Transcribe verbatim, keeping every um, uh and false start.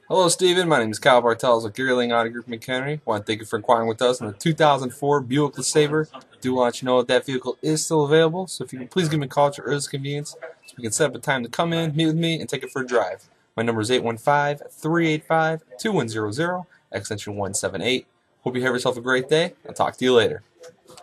Hello, Steven. My name is Kyle Bartels with Gearling Auto Group McHenry. I want to thank you for inquiring with us on the two thousand four Buick LeSabre. I do want you to know that that vehicle is still available, so if you can please give me a call at your earliest convenience so we can set up a time to come in, meet with me, and take it for a drive. My number is eight one five, three eight five, two one zero zero, extension one seven eight. Hope you have yourself a great day. I'll talk to you later.